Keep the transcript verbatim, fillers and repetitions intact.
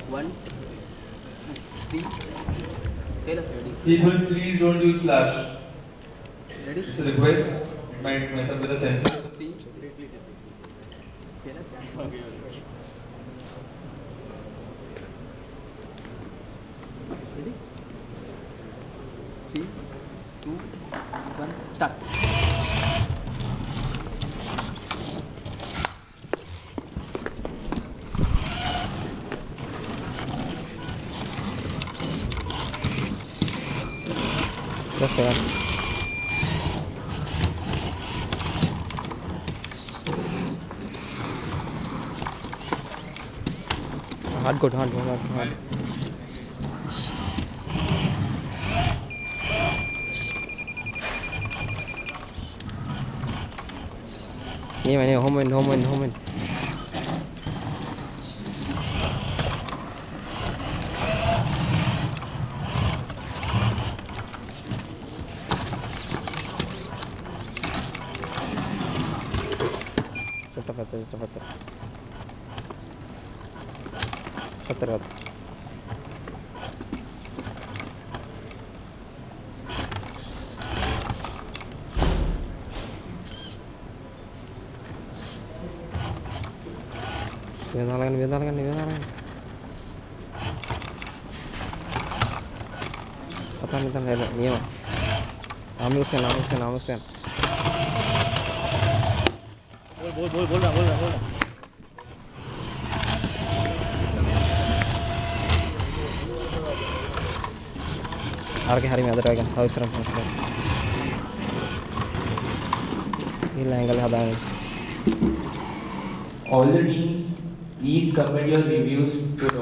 One, three. Tell us ready. People, please don't use flash. Ready? It's a request. It might mess up with the sensors. Three. Tell us. Okay. Ready? Three, two, one, start. Yes, sir. Hard good, hard good, hard good. Ini mana? Home in, home in, home in. Cepat, cepat, cepat, cepat. Cepat, cepat. Biar lain, biar lain, biar lain. Apa nih tanda ada? Iya. Amusen, amusen, amusen. बोल बोल बोल रहा बोल रहा बोल रहा Arke hari में अदर आएगा हाउस रम हाउस रम ये लैंगल हदाएं All the teams, please submit your reviews to